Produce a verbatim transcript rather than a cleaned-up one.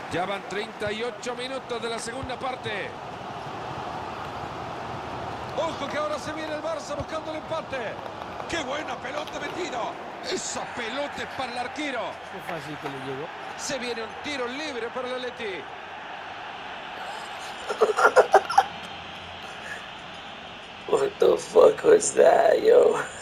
Ya van treinta y ocho minutos de la segunda parte. Ojo que ahora se viene el Barça buscando el empate. ¡Qué buena pelota metido! Esa pelota es para el arquero. Qué fácil que le llegó. Se viene un tiro libre para el Atleti. What the fuck was that, yo?